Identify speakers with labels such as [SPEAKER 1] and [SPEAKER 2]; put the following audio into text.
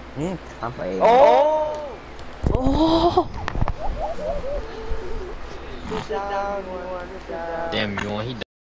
[SPEAKER 1] Apa ini?
[SPEAKER 2] Oh!
[SPEAKER 1] Oh.
[SPEAKER 2] Sit down, everyone, sit down.
[SPEAKER 3] Damn, you want he